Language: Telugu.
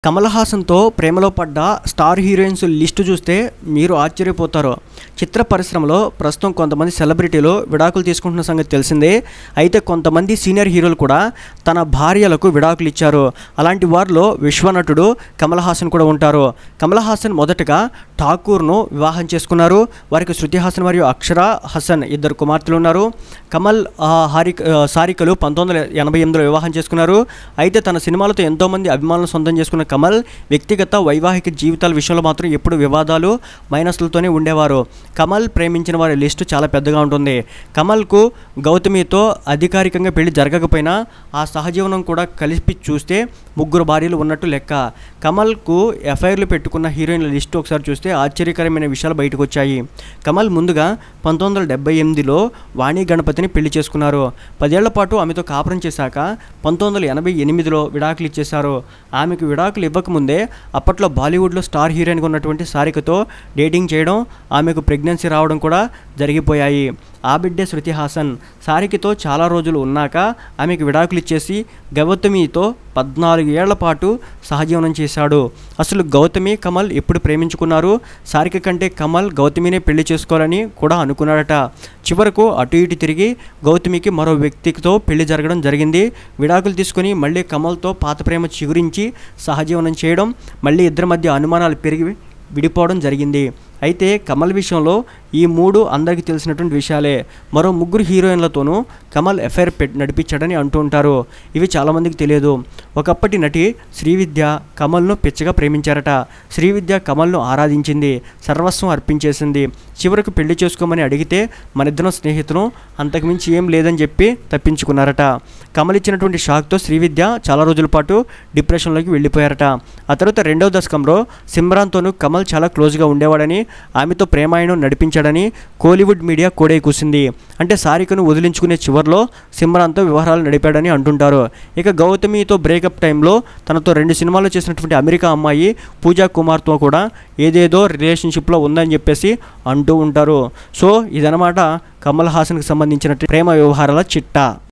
కమల్ హాసన్తో ప్రేమలో పడ్డ స్టార్ హీరోయిన్స్ లిస్టు చూస్తే మీరు ఆశ్చర్యపోతారు. చిత్ర పరిశ్రమలో ప్రస్తుతం కొంతమంది సెలబ్రిటీలు విడాకులు తీసుకుంటున్న సంగతి తెలిసిందే. అయితే కొంతమంది సీనియర్ హీరోలు కూడా తన భార్యలకు విడాకులు ఇచ్చారు. అలాంటి వారిలో విశ్వనటుడు కమల్ హాసన్ కూడా ఉంటారు. కమల్ హాసన్ మొదటగా ఠాకూర్ను వివాహం చేసుకున్నారు. వారికి శృతి హాసన్ మరియు అక్షరా హాసన్ ఇద్దరు కుమార్తెలు ఉన్నారు. కమల్ సారికలు 1988లో వివాహం చేసుకున్నారు. అయితే తన సినిమాలతో ఎంతోమంది అభిమానులను సొంతం చేసుకున్న కమల్ వ్యక్తిగత వైవాహిక జీవితాల విషయంలో మాత్రం ఎప్పుడు వివాదాలు మైనస్లతోనే ఉండేవారు. కమల్ ప్రేమించిన వారి లిస్టు చాలా పెద్దగా ఉంటుంది. కమల్కు గౌతమితో అధికారికంగా పెళ్లి జరగకపోయినా ఆ సహజీవనం కూడా కలిపి చూస్తే 3 భార్యలు ఉన్నట్టు లెక్క. కమల్కు ఎఫ్ఐఆర్లు పెట్టుకున్న హీరోయిన్ల లిస్టు ఒకసారి చూస్తే ఆశ్చర్యకరమైన విషయాలు బయటకు వచ్చాయి. కమల్ ముందుగా 1978లో వాణి గణపతిని పెళ్లి చేసుకున్నారు. 10 ఏళ్ల పాటు ఆమెతో కాపురం చేశాక 1988లో విడాకులు ఇచ్చేశారు. ఆమెకు విడాకులు ఇవ్వకముందే అప్పట్లో బాలీవుడ్లో స్టార్ హీరోయిన్గా ఉన్నటువంటి సారికతో డేటింగ్ చేయడం, ఆమెకు ప్రెగ్నెన్సీ రావడం కూడా జరిగిపోయాయి. ఆ బిడ్డే శృతి హాసన్. సారికతో చాలా రోజులు ఉన్నాక ఆమెకు విడాకులు ఇచ్చేసి గౌతమితో 14 ఏళ్ల పాటు సహజీవనం చేశాడు. అసలు గౌతమి కమల్ ఎప్పుడు ప్రేమించుకున్నారు? సారిక కంటే కమల్ గౌతమినే పెళ్లి చేసుకోవాలని కూడా అనుకున్నాడట. చివరకు అటు ఇటు తిరిగి గౌతమికి మరో వ్యక్తితో పెళ్లి జరగడం జరిగింది. విడాకులు తీసుకుని మళ్ళీ కమల్తో పాత ప్రేమ చిగురించి సహజీవనం చేయడం, మళ్ళీ ఇద్దరి మధ్య అనుమానాలు పెరిగి విడిపోవడం జరిగింది. అయితే కమల్ విషయంలో ఈ 3 అందరికీ తెలిసినటువంటి విషయాలే. మరో 3 హీరోయిన్లతోనూ కమల్ ఎఫ్ఐఆర్ నడిపించాడని అంటూ ఉంటారు. ఇవి చాలామందికి తెలియదు. ఒకప్పటి నటి శ్రీవిద్య కమల్ను పిచ్చగా ప్రేమించారట. శ్రీవిద్య కమల్ను ఆరాధించింది, సర్వస్వం అర్పించేసింది. చివరకు పెళ్లి చేసుకోమని అడిగితే మనిద్దరం స్నేహితులు, అంతకుమించి ఏం లేదని చెప్పి తప్పించుకున్నారట. కమల్ ఇచ్చినటువంటి షాక్తో శ్రీవిద్య చాలా రోజుల పాటు డిప్రెషన్లోకి వెళ్ళిపోయారట. ఆ తర్వాత 2వ దశకంలో సిమ్రాన్తోనూ కమల్ చాలా క్లోజ్గా ఉండేవాడని, ఆమెతో ప్రేమాయణం నడిపించాడని కోలీవుడ్ మీడియా కోడై కూసింది. అంటే సారికను వదిలించుకునే చివరిలో సిమ్రాన్తో వ్యవహారాలు నడిపాడని అంటుంటారు. ఇక గౌతమితో బ్రేకప్ టైంలో తనతో 2 సినిమాలు చేసినటువంటి అమెరికా అమ్మాయి పూజా కుమార్తో కూడా ఏదేదో రిలేషన్షిప్లో ఉందని చెప్పేసి అంటూ ఉంటారు. సో ఇదనమాట కమల్ హాసన్కి సంబంధించిన ప్రేమ వ్యవహారాల చిట్టా.